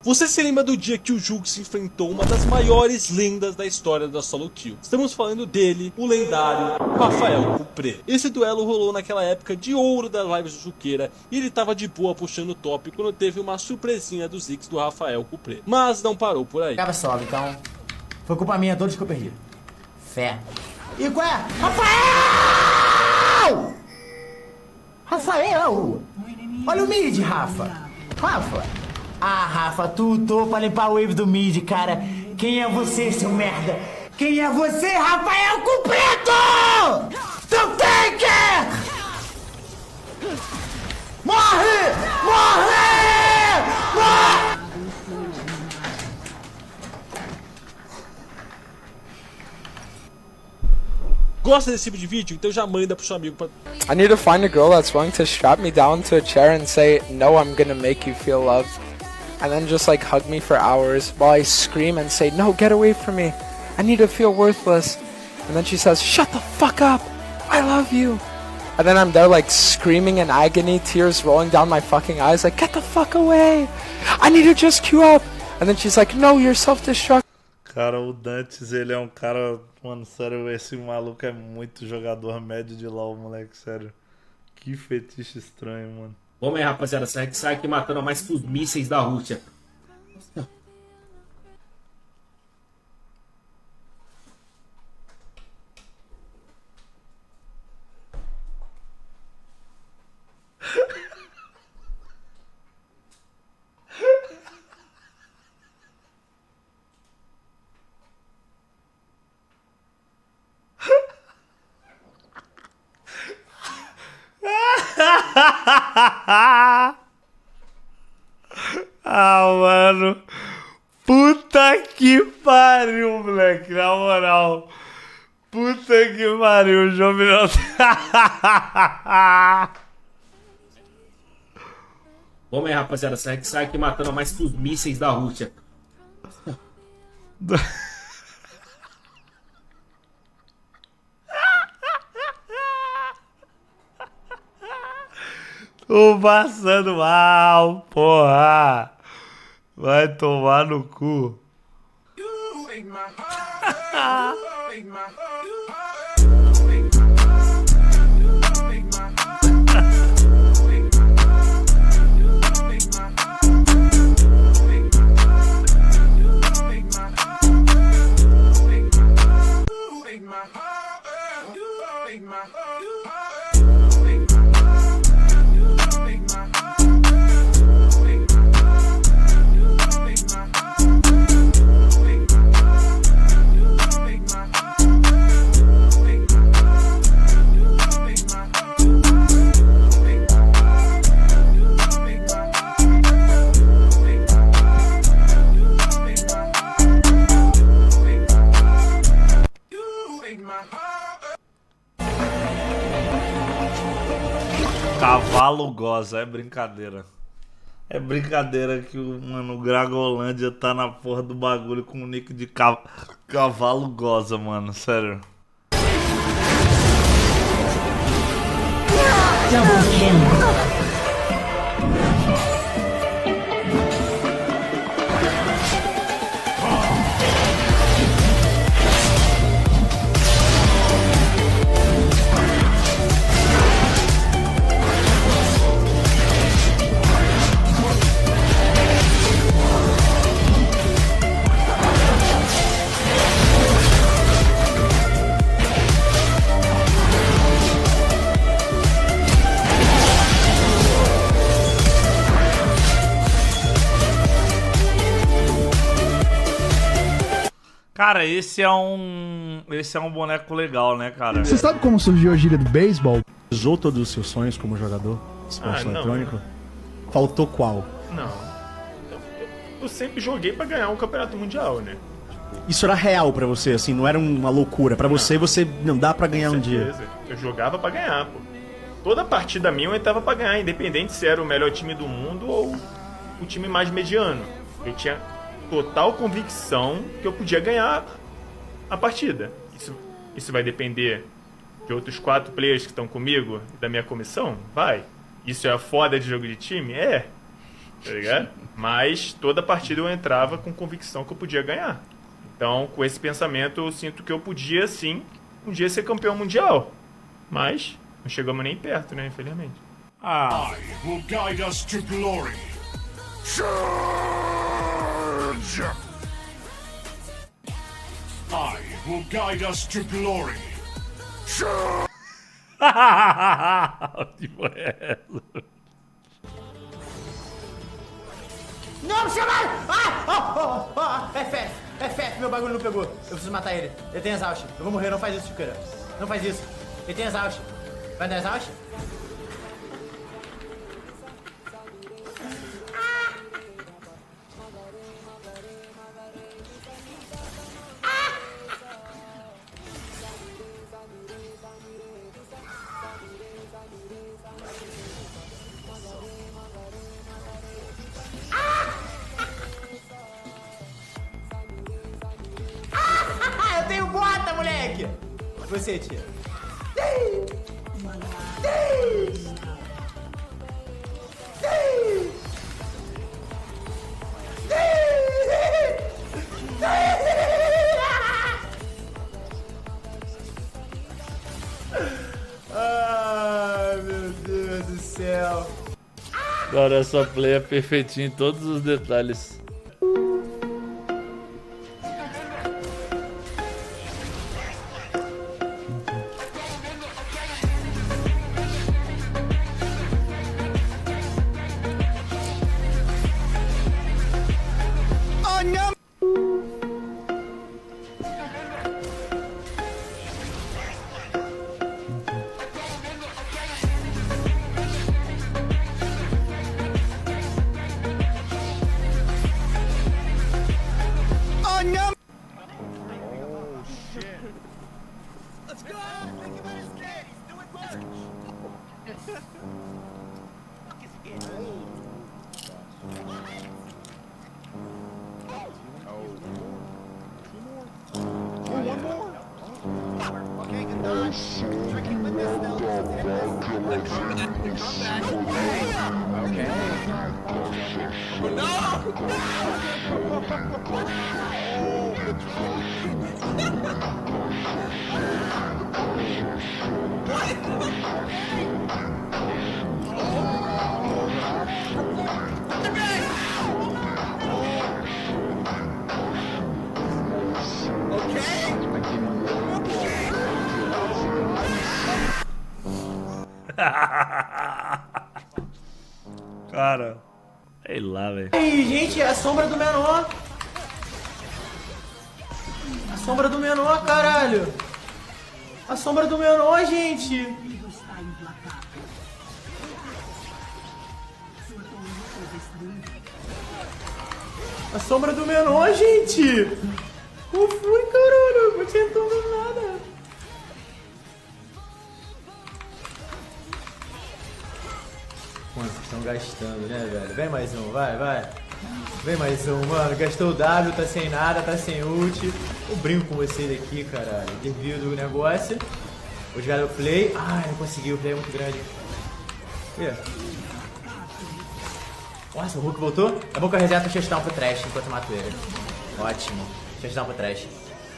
Você se lembra do dia que o Jukes enfrentou uma das maiores lendas da história da solo kill? Estamos falando dele, o lendário Rafael Cupré. Esse duelo rolou naquela época de ouro das lives do Juqueira e ele tava de boa puxando o top quando teve uma surpresinha dos Ziggs do Rafael Cupré. Mas não parou por aí. Acaba só, então. Foi culpa minha todos que eu perdi. Fé. E qual é? Rafael! Rafael! Olha o mid, Rafa. Rafa. Ah, Rafa, tu lutou pra limpar o wave do mid, cara. Quem é você, seu merda? Quem é você, Rafael Completo? Tu faker! Morre! Morre! Morre! Gosta desse tipo de vídeo? Então já manda pro seu amigo pra... I need to find a girl that's willing to strap me down to a chair and say, no, I'm gonna make you feel loved. And then just like hug me for hours while I scream and say, no, get away from me. I need to feel worthless. And then she says, shut the fuck up. I love you. And then I'm there like screaming in agony, tears rolling down my fucking eyes, like, get the fuck away. I need to just queue up. And then she's like, no, you're self-destruct. Cara, o Dantes, ele é um cara... Mano, sério, esse maluco é muito jogador médio de LoL, moleque, sério. Que fetiche estranho, mano. Vamos aí, rapaziada, sai aqui matando mais que os mísseis da Rússia. Ah, mano. Puta que pariu, moleque. Na moral. Puta que pariu, o João virou... Vamos aí, rapaziada, sai aqui matando mais que os mísseis da Rússia. Tô passando mal, porra. Vai tomar no cu. Cavalo goza, é brincadeira. É brincadeira que o Gragolândia tá na porra do bagulho com o nick de cavalo goza, mano, sério. Double kill. Cara, esse é um boneco legal, né, cara? Você sabe como surgiu a gíria do beisebol? Usou todos os seus sonhos como jogador de esporte eletrônico? Faltou qual? Não. Eu sempre joguei pra ganhar um campeonato mundial, né? Isso era real pra você, assim, não era uma loucura. Pra você não dá pra ganhar um dia. Eu jogava pra ganhar, pô. Toda partida minha eu entrava pra ganhar, independente se era o melhor time do mundo ou o time mais mediano. Eu tinha total convicção que eu podia ganhar a partida. Isso vai depender de outros 4 players que estão comigo e da minha comissão? Vai. Isso é a foda de jogo de time? É. tá ligado? Mas toda partida eu entrava com convicção que eu podia ganhar. Então, com esse pensamento, eu sinto que eu podia, sim, um dia ser campeão mundial. Mas não chegamos nem perto, né, infelizmente. Ah. I will guide us to glory. Charge! I will guide us to glory. Charge! Tipo essa. Não, me chamaram! FF, meu bagulho não pegou. Eu preciso matar ele. Ele tem exaust. Eu vou morrer, não faz isso, Chikara. Não faz isso. Ele tem exaust. Vai dar exaust? Eu tenho bota, moleque! Você, tia. Ai, meu Deus do céu. Agora essa play é perfeitinha em todos os detalhes. Cara, sei lá, velho. Ai, gente, é a sombra do menor. A sombra do menor, caralho. A sombra do menor, gente. A sombra do menor, gente. Qual foi, caralho? Não tinha entendido nada. Quanto que estão gastando, né, velho? Vem mais um, vai. Vem mais um, mano. Gastou o W, tá sem nada, tá sem ult. Eu brinco com vocês aqui, caralho. Desvio do negócio. Vou jogar o play. Ai, não consegui, o play é muito grande. Nossa, o Hulk voltou? É bom que eu reseto o touchdown pro trash enquanto eu mato ele. Ótimo. Touchdown pro trash.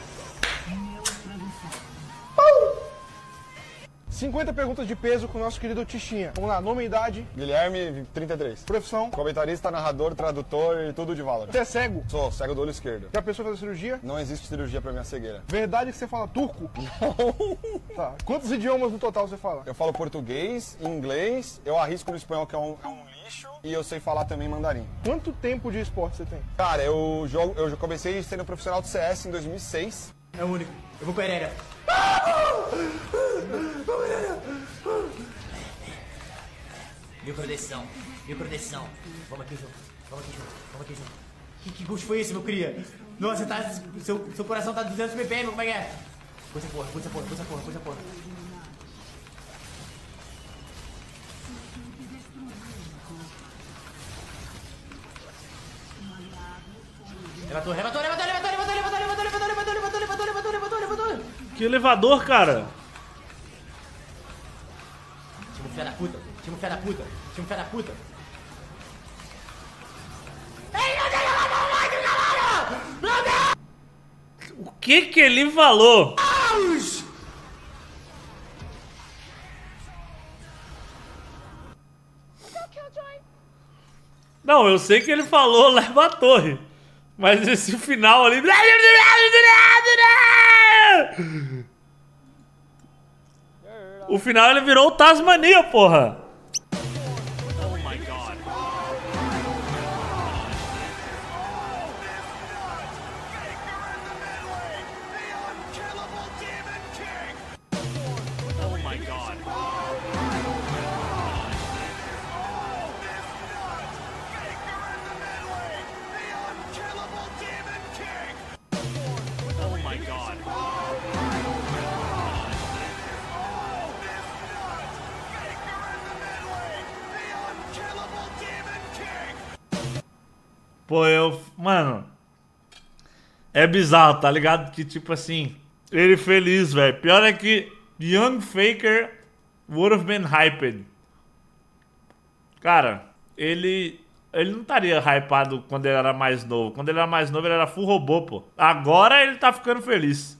50 perguntas de peso com o nosso querido Tichinha. Vamos lá, nome e idade. Guilherme, 33. Profissão. Comentarista, narrador, tradutor e tudo de Valorant. Você é cego? Sou cego do olho esquerdo. Já pensou em fazer cirurgia? Não existe cirurgia pra minha cegueira. Verdade que você fala turco? Não. Tá. Quantos idiomas no total você fala? Eu falo português, inglês, eu arrisco no espanhol que é um lixo e eu sei falar também mandarim. Quanto tempo de esporte você tem? Cara, eu comecei sendo profissional de CS em 2006. É o único. Eu vou com a Eréria. Mil proteção. Vamos aqui junto. Que gosto foi esse, meu cria? Nossa, tá, seu coração tá 200 ppm, como é que é? Puxa porra. Levantou. Que elevador, cara? Time filha da puta. que ele falou? Não, eu sei que ele falou leva a torre. Mas esse final ali... O final ele virou o Tasmania, porra. Oh my God. Oh my God. Oh my God. Pô, mano, é bizarro, tá ligado? Que tipo assim, ele feliz, velho. Pior é que Young Faker would have been hyped. Cara, ele não estaria hypado quando ele era mais novo. Quando ele era mais novo, ele era full robô, pô. Agora ele tá ficando feliz.